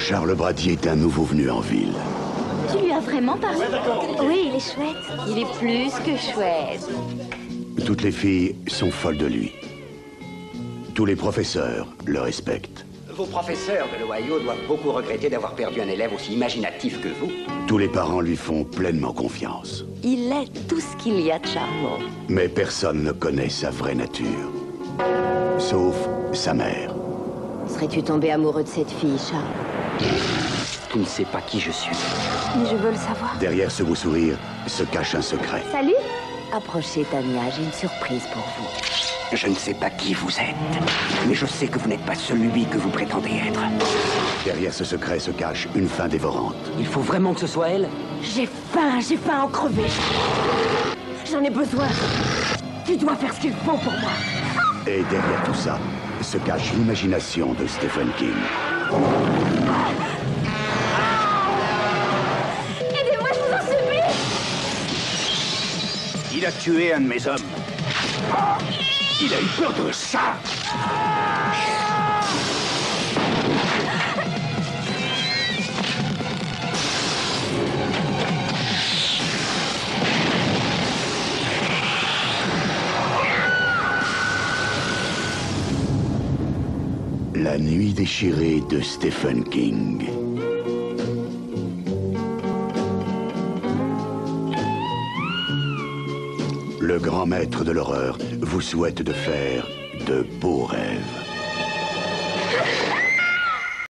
Charles Brady est un nouveau venu en ville. Tu lui as vraiment parlé? Oui, il est chouette. Il est plus que chouette. Toutes les filles sont folles de lui. Tous les professeurs le respectent. Vos professeurs de l'Ohio doivent beaucoup regretter d'avoir perdu un élève aussi imaginatif que vous. Tous les parents lui font pleinement confiance. Il est tout ce qu'il y a de charmant. Mais personne ne connaît sa vraie nature. Sauf sa mère. Serais-tu tombé amoureux de cette fille, Charles? Tu ne sais pas qui je suis. Mais je veux le savoir. Derrière ce beau sourire se cache un secret. Salut. Approchez, Tania, j'ai une surprise pour vous. Je ne sais pas qui vous êtes, mais je sais que vous n'êtes pas celui que vous prétendez être. Derrière ce secret se cache une faim dévorante. Il faut vraiment que ce soit elle? J'ai faim à en crever. J'en ai besoin. Tu dois faire ce qu'il faut pour moi. Et derrière tout ça se cache l'imagination de Stephen King. Aidez-moi, je vous en supplie. Il a tué un de mes hommes. Il a eu peur de ça. La nuit déchirée de Stephen King. Le grand maître de l'horreur vous souhaite de faire de beaux rêves.